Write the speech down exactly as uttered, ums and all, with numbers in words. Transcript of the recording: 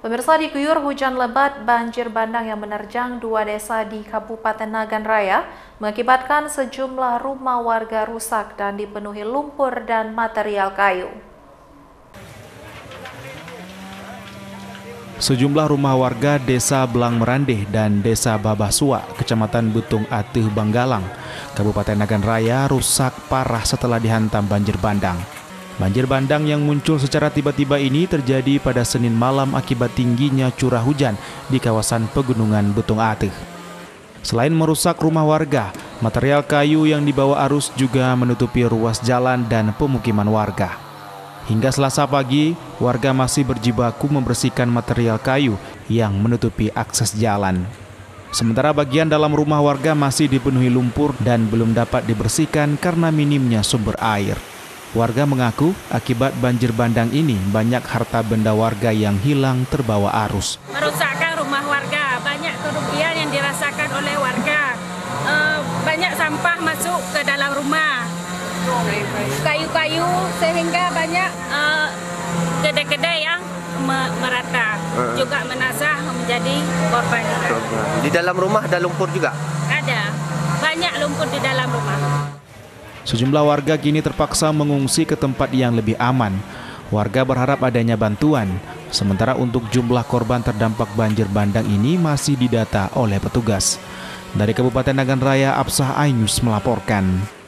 Pemirsa, diguyur hujan lebat, banjir bandang yang menerjang dua desa di Kabupaten Nagan Raya mengakibatkan sejumlah rumah warga rusak dan dipenuhi lumpur dan material kayu. Sejumlah rumah warga Desa Belang Merandeh dan Desa Babasua, Kecamatan Butung Atuh, Banggalang, Kabupaten Nagan Raya rusak parah setelah dihantam banjir bandang. Banjir bandang yang muncul secara tiba-tiba ini terjadi pada Senin malam akibat tingginya curah hujan di kawasan pegunungan Butung Atuh. Selain merusak rumah warga, material kayu yang dibawa arus juga menutupi ruas jalan dan pemukiman warga. Hingga Selasa pagi, warga masih berjibaku membersihkan material kayu yang menutupi akses jalan. Sementara bagian dalam rumah warga masih dipenuhi lumpur dan belum dapat dibersihkan karena minimnya sumber air. Warga mengaku akibat banjir bandang ini banyak harta benda warga yang hilang terbawa arus. Merusakkan rumah warga, banyak kerugian yang dirasakan oleh warga. E, banyak sampah masuk ke dalam rumah, kayu-kayu sehingga banyak kedai-kedai yang merata, juga menasah menjadi korban. Di dalam rumah ada lumpur juga? Ada, banyak lumpur di dalam rumah. Sejumlah warga kini terpaksa mengungsi ke tempat yang lebih aman. Warga berharap adanya bantuan, sementara untuk jumlah korban terdampak banjir bandang ini masih didata oleh petugas. Dari Kabupaten Nagan Raya, Absah Ainus melaporkan.